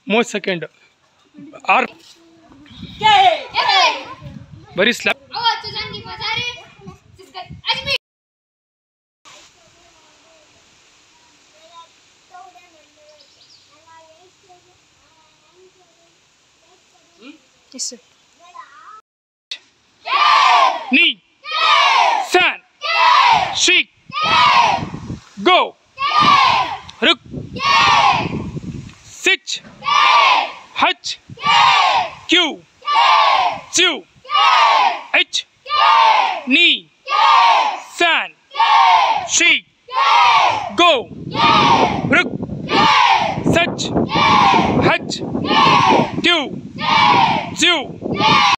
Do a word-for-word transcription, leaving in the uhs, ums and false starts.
ಮೂವತ್ತು ಸೆಕೆಂಡ್ ಆರ್ ಬರೀ ಸ್ಲಾಪ್ ನೀ ಸ್ಯಾನ್ ಶೀಕ್ ಗೋ रुक सिच हच क्यू च्यू एच नी सान शी गो रुक सच हच क्यू च्यू